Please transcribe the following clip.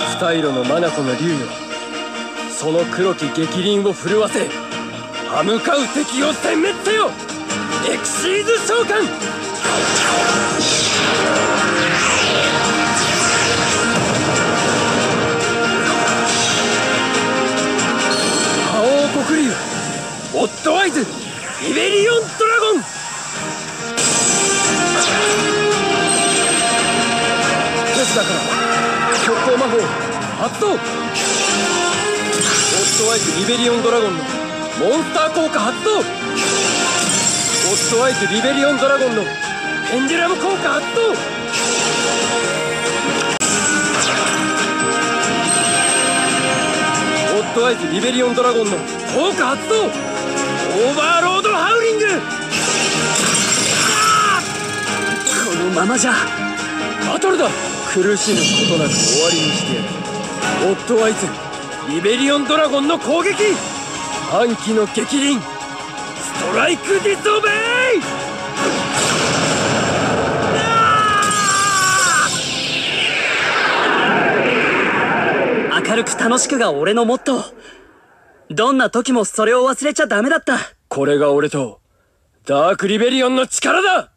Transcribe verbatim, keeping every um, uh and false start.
二色の眼の竜よ、その黒き激鱗を震わせ歯向かう敵を殲滅せよ。エクシーズ召喚。覇王黒竜オッドアイズリベリオンドラゴン。ですだから速攻魔法発動。オッドアイズリベリオンドラゴンのモンスター効果発動。オッドアイズリベリオンドラゴンのペンデュラム効果発動。オッドアイズリベリオンドラゴンの効果発動。オーバーロードハウリング。このままじゃバトルだ。苦しむことなく終わりにしてやる。オッドアイズリベリオンドラゴンの攻撃。暗鬼の激鱗ストライクディスオベイ。 明るく楽しくが俺のモットー。どんな時もそれを忘れちゃダメだった。 これが俺とダークリベリオンの力だ。